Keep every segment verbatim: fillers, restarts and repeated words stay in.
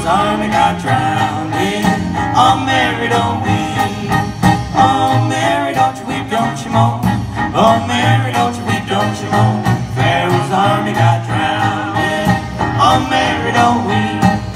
Pharaoh's army got drowned in. Oh, Mary, don't weep. Oh, Mary, don't you weep, don't you moan. Oh, Mary, don't you weep, don't you moan. Pharaoh's army got drowned in. Oh, Mary, don't weep.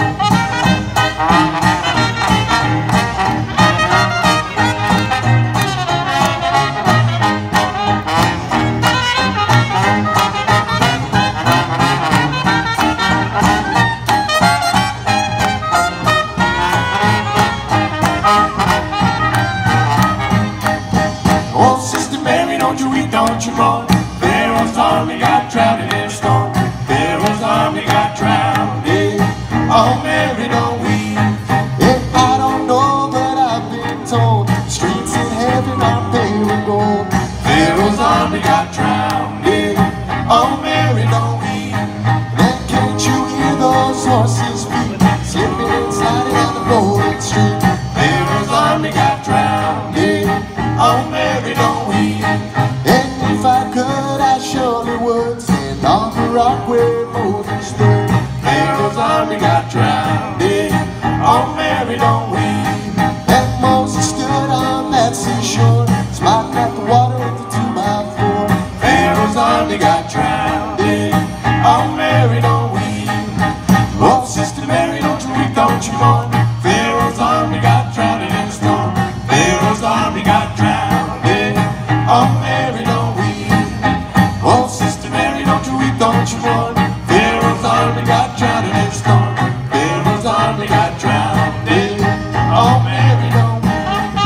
Oh, Sister Mary, don't you weep, don't you mourn. Pharaoh's army got drowned in a storm. Pharaoh's army got drowned in. Oh, Mary, don't weep. Yeah, I don't know, but I've been told the streets in heaven are paved with gold. Pharaoh's army got drowned in. Oh, Mary, don't weep. Then can't you hear those horses' feet slipping and sliding down the golden street? Pharaoh's army got drowned in. Oh, Mary, don't weep. And if I could, I surely would stand on the rock where Moses stood. Pharaoh's army got drowned in. Oh, Mary, don't weep. And Moses stood on that seashore, smiling at the water with the two by four. Pharaoh's army got drowned in. Oh, Mary, don't weep. Oh, Sister Mary, don't you weep, don't you mourn. Pharaoh's army got drowned in a storm. Pharaoh's army got drowned in. Oh, Mary, don't weep. Oh, Sister Mary, don't you weep, don't you mourn. Pharaoh's army got drowned in a storm. Pharaoh's army got drowned in. Oh, Mary, don't weep.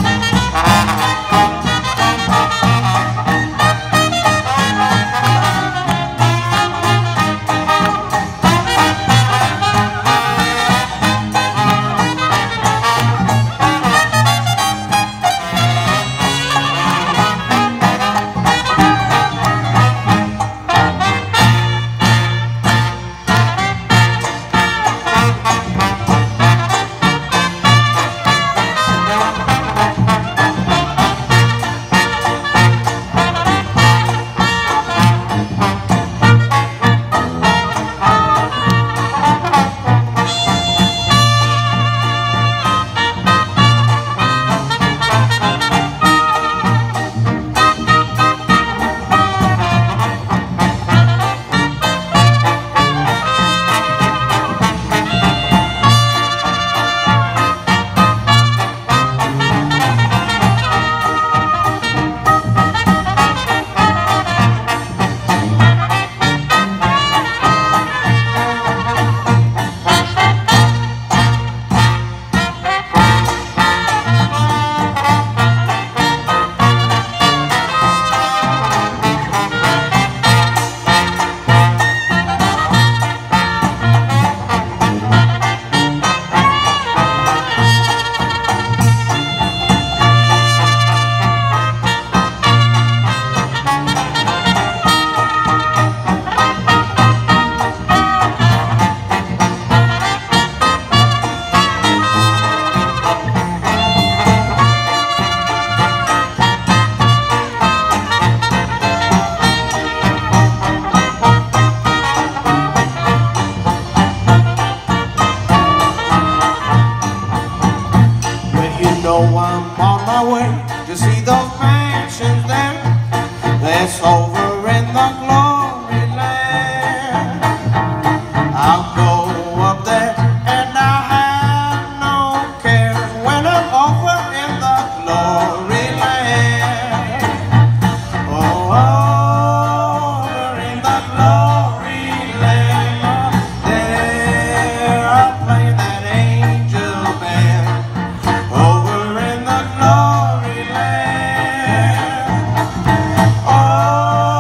I'm on my way to see those mansions there. That's over in the glory land. I'll go up there and I have no cares when I'm over in the glory land. Oh, over in the glory land, there I'll play that angel band. Over in the glory land, oh,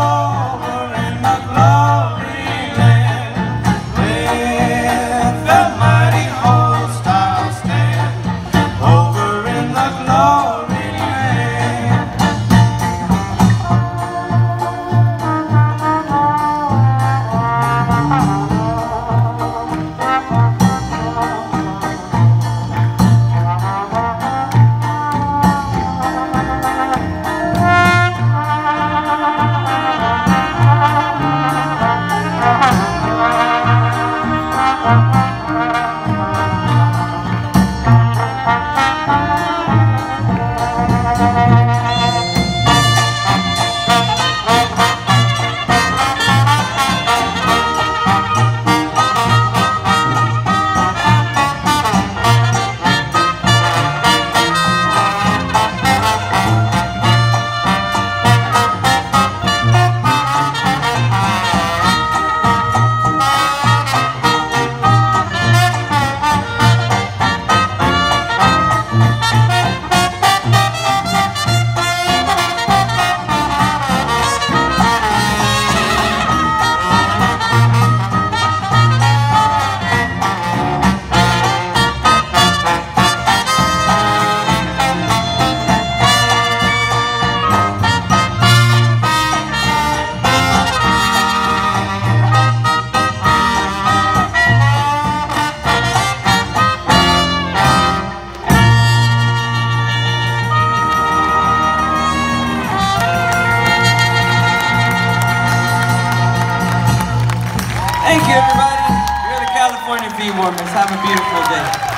you, everybody. You're the California V-Warmers. Have a beautiful day.